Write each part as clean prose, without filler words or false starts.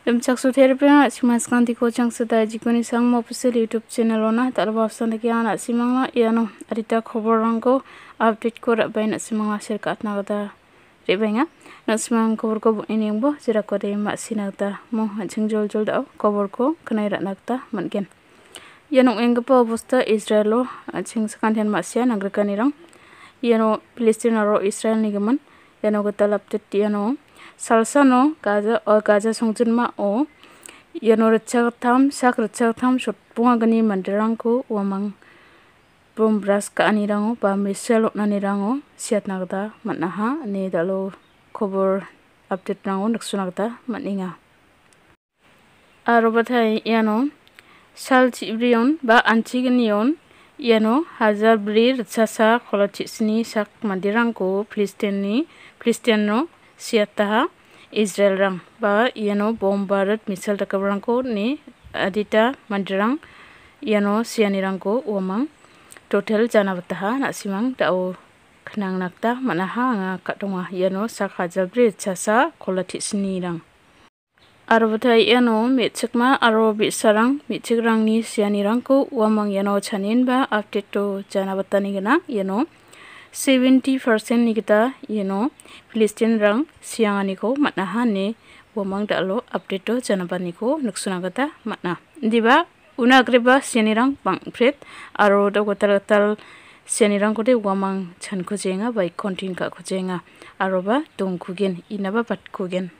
Dumchaksu therapy simas kanti ko changsu da jikoni sang mo official YouTube channel ona talwa option ki ana simangna iano adita khobor rangko update ko rabaina simangna share katna gata rebenga nasmang khobor ko iningbo jira ko de ma sinagta mo jingjol jol da khobor ko khnai ranakta mangen iano engpa obostha Israelo ching sakanten ma sia nagrikani rang iano Plestine ro Israel ni gaman iano gata update iano salsano gaja songjinma o iano rachagtham shot pungagani mandirangko wamang brumbras ka anirango ba misel naniranggo siatna gata mannaha ne dalo khobor update rango naksuna gata maninga arobathai iano sal chibrion ba antignion iano hajar bri rachasa kholatisni sak mandirangko Plistine siataha Israel rang ba iano bombarat misal takabrangko ni adita mandirang iano siani rangko wamang total janabataha nasimang dao khnang nakta manaha nga katonga iano sak hajabri chasa kholatisni rang arobathai iano mechikma aro bisarang mechikrangni siani rangko wamang iano chanin ba update to janabatani gana iano 70% ni kita iano Plestine rang siangani ko matnaha ne wamang dalo update to janabani ko nuksuna gata matna diba una agreba siani rang bangpret aro do gotal siani rang ko de wamang chan kujenga bai kontin ka kujenga aro ba dongkugen inaba patkugen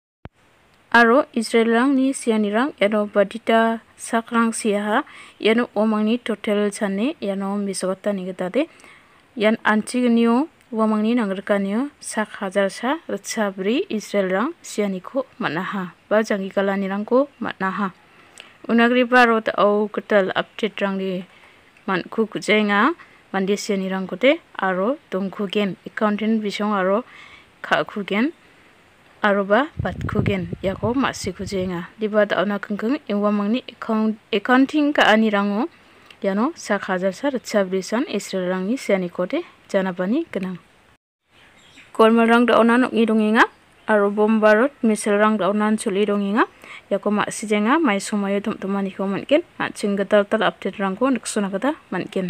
aro Israel rang ni siani rang iano badita sakrang siaha iano wamangni total chane iano misogata ni gata de yan antignio wamangni nangrkanio sak hajar sa rachabri Israel rang siani ko manaha ba jangi kalani rangko manaha unagri baro ta au ketal update rang di manku kujenga mande siani rang kote aro dongkugen accountant bisong aro khakugen aro ba patkugen yako masi kujenga diba da ona kengkeng wamangni accounting ka ani rango iano sak hajar sa rachabri san Israel rangni siani kote janabani genang kormal rang da ona nokni dongenga aro bombarot misal rang da ona chuli dongenga yako masijenga mai somayo tumtumani ko manken chinggatal update rangko nuksuna gata manken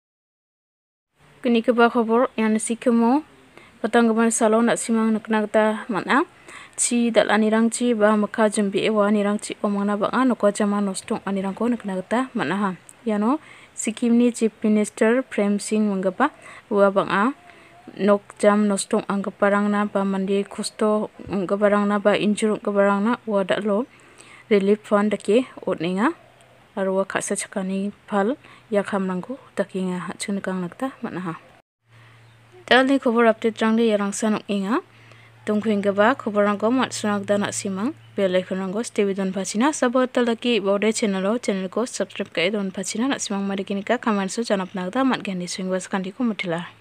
kini keba khobor yan sikemo patanggaman salon simang nakna gata mana chi dalani rangchi ba makha jumbi ewani rangchi omangna banga nokwa jama nostong ani rangko nakna gata manaha iano Sikimni Chief Minister Prem Singh manggapa ua banga nok jam nostong anggaparangna ba mandi kusto anggaparangna ba injur anggaparangna ua dalo relief fund dake otninga aro khasa chakani phal yakhamrangko takinga chunukang nakta manaha dalni khobor update rangde yarangsa nokinga tungkhwinggaba khoborangko matsunakda nasimang bell icon rangko stay don phachina sabotalaki bode channel ko subscribe kai don phachina nasimang marikinika comment so janapnagda matgani swingwas kandi ko mutila